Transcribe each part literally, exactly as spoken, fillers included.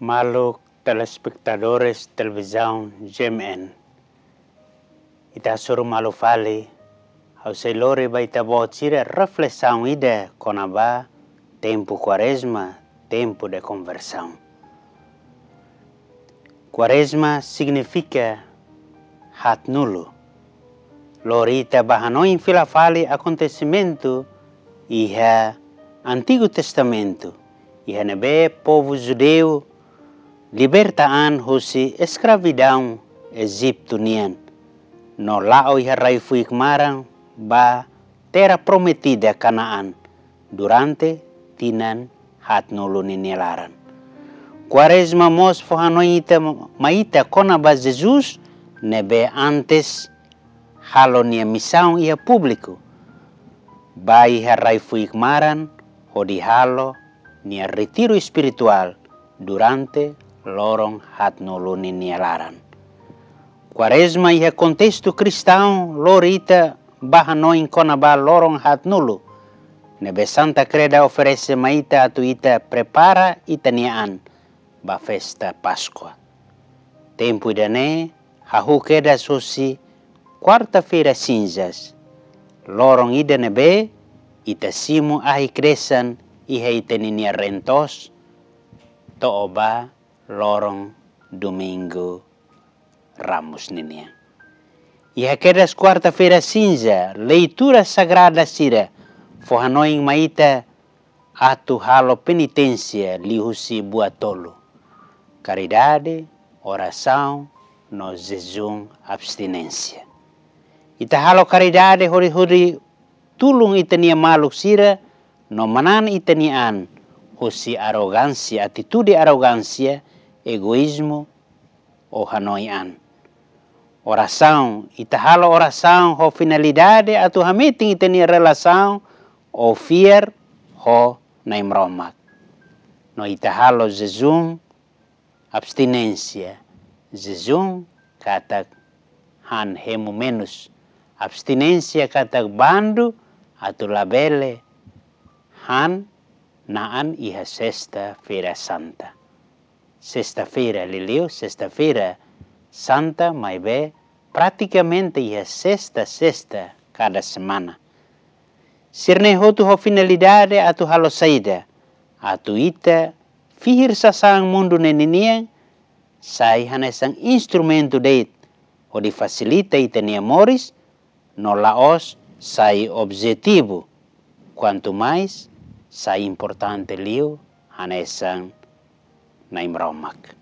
Maluk telespectadores televisão G M N. Ita suruh malu fali, ao selore vai tabo tira reflexão ida conaba tempo quaresma, tempo de conversão. Quaresma significa hat nulo. Lorita bahanoin fila fali acontecimento iha Antigo Testamento, iha nebe povo judeu libertaan husi escravidão egiptonian. No lao iha raifuik marang ba terra prometida Kanaan durante tinan hat nulu ninelaran. Quaresma mos fohanoita maita kona ba Jesus nebe antes halo nia missão iha público. Ba iha raifuik maran hodi halo nia retiro espiritual durante lorong hat nulu ninelaran. Quaresma iha contexto cristão lorita bahanoin konaba lorong hat nulu. Nebe Santa Creda oferece maita atu ita prepara itaniaan ba festa Páscoa. Tempo idane hahu keda susi quarta-feira cinzas. Lorong ida nebe ita simu ahi kresan iha itaninia rentos to oba lorong domingo Ramos ninia. Iha kedas quarta-feira cinza, leitura sagrada sira, fohanoing maita atu halo penitência lihusi buatolo. Caridade, oração, no jejum, abstinência. Ita halo caridade hori-hori tulung itania maluk sira, no manan itanian, husi arogância, atitude arogância, egoísmo, o hanoian. Oração, itahalo oração, ho finalidade, atu hamiting itania relação, o fier, ho naimromak. No itahalo jejum, abstinência. Jejum, katak han hemu menus. Abstinência, katak bandu, atu labele, han naan iha sexta-feira santa. Sexta-feira, liliu, sexta-feira santa, mas be, praticamente é sexta-sexta cada semana. Sirne hotu ho finalidade atu halo saída, atu ita fihir sasang mundo neninian, sai hanesang instrumento deit, o di facilita ita nia moris, no laos sai objetivo, quanto mais sai importante liu hanesang naimromak.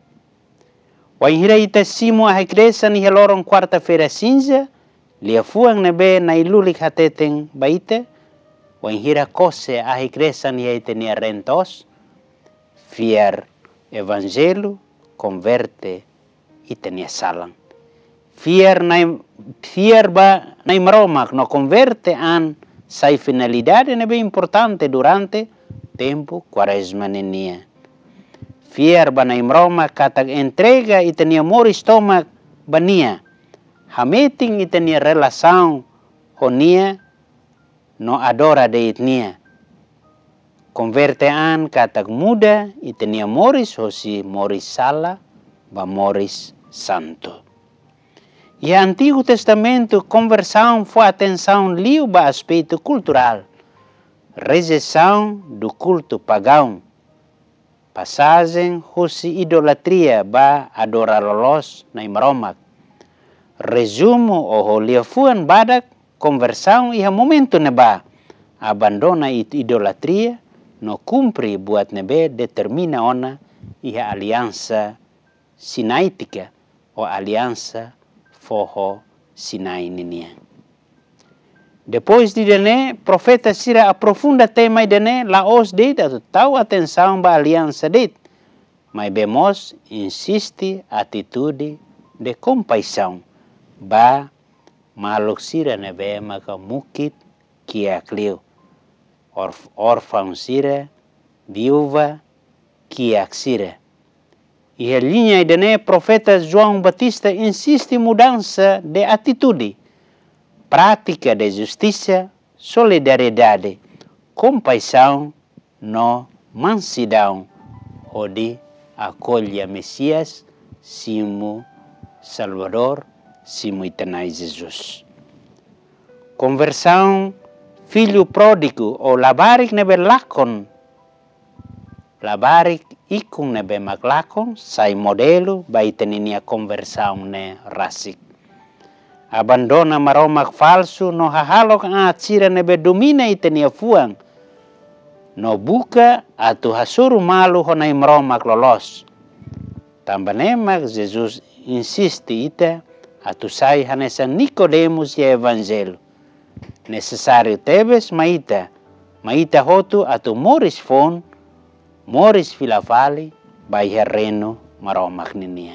Waihira ita simu a igreja ni lorong quarta-feira cinza, lia fuang nebe na ilulik hateteng baita, waihira kose a igreja ni ita ni rentos, fiar evangelho, converte ita ni salang. Fiar naim fiar ba naimromak no converte an sai finalidade nebe importante durante tempo quaresma nenia. Fiar banai Roma katak entrega itania moris tomak bania. Hameting itania relação honia no adora de itnia. Convertean katak muda itania moris hosi moris sala ba moris santo. E Antigo Testamento conversão foi atenção liu ba aspecto cultural. Rejeição do culto pagão. Passagem husi idolatria ba adoralolos na imromak. Resumo o holiafuan badak conversão iha momento neba abandona idolatria no cumpri buat nebe determina ona iha aliança sinaitica o aliança foho sinai ninia. Depois de dene, profeta sira aprofunda tema dene laos deit atau tahu atenção ba aliança deit. Mas bemos insiste atitude de compaixão ba maluk sira nebe maka mukit kia kliu. Orf, orfão sira, viúva kia sira. E a linha dene profeta João Batista insiste mudança de atitude. Prática de justiça, solidariedade, compaixão, no mansidão ou de acolha Messias, simu Salvador, simu Itanai Jesus. Conversão filho pródigo ou labarik nebe lakon. Labarik ikung nebe maglakon, sai modelo ba itaninia conversão ne rasik. Abandona maromak falso no hahalok a tira nebe domina itania fuang. No buka atu hasuru malu honai maromak lolos. Tambanemak Jesus insiste ita atu sai hanesa Nicodemus ya evangelho. Necessário tebes maita, maita hotu atu moris fon, moris filavali, bai herreno maromak ninia.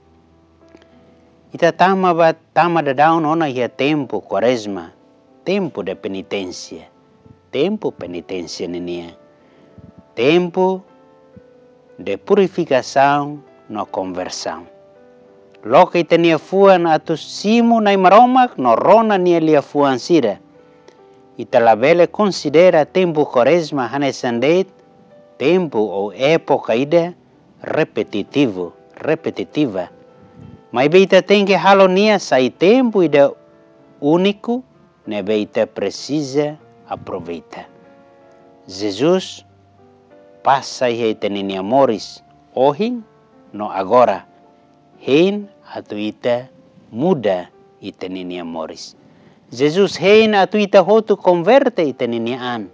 Ita tama ba tama da daun ona ia tempo quaresma, tempo de penitência, tempo penitência ninia, tempo de purificação no conversão. Loka ita nia fuan atu simu nai maromak no rona nia lia fuan sira. Ita labele considera tempo quaresma hanesandet, tempo ou época ida repetitivo, repetitiva. Mas beita tem que halonia sai tempo ida único, ne beita precisa aproveita. Jesus passa e tenini amores, ohin no agora, hein atu ita muda e tenini amores. Jesus hein atu ita hotu converte ita ninian.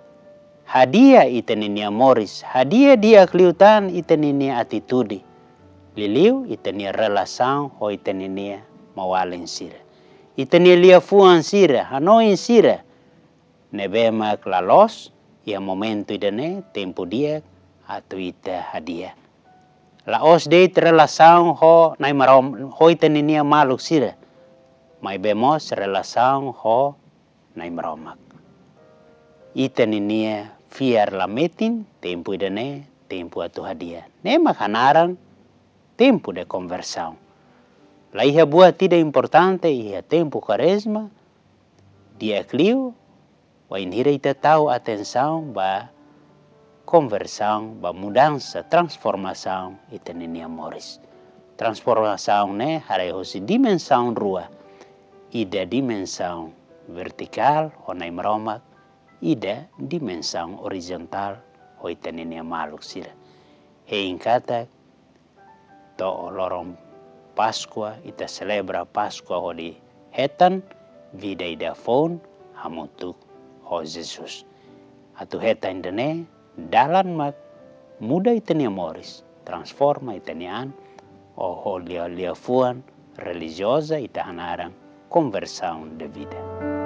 Hadiah ita nini amores, hadiah dia kliutan ita nini atitude. Liliu ita nia relação ho ita nini mawalin sira. Ita nia lia fuan sira, hanoin sira. Nebema klalos, ia momento ida ne, tempo dia atu ita hadiah. Laos deit relação ho nai marom ho ita nini maluk sira. Mai bemos relação ho nai maromak. Ita nini fiar lametin, tempo ida ne, tempo atu hadiah. Ne makanaran, tempo de conversão. La iha buah tidak importante, iha tempo quaresma, dia clio, wa inhira ita tahu atenção ba conversão, ba mudança, transformação, ita nini amores. Transformação ne, harai hosi dimensão rua, ida dimensão vertical, honai maromak, ida dimensão horizontal, ho ita nini maluk sira. Hein kata, to lorong Pascua, ita celebra Pascua ho di hetan, vida ida fon, hamutuk ho Jesus. Atu hetan dene, dalan mak, muda ita ni amoris, transforma ita ni an, o ho lia lia fuan, religiosa ita hanarang, conversão de vida.